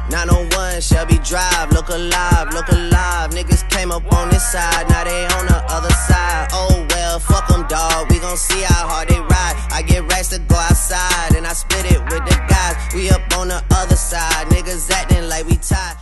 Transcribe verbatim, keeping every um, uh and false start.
nine oh one Shelby Drive, look alive, look alive. Niggas came up on this side, now they on the other side. Oh well, fuck them, dawg, we gon' see how hard they ride. I get racks to go outside, and I split it with the guys. We up on the other side, niggas acting like we tied.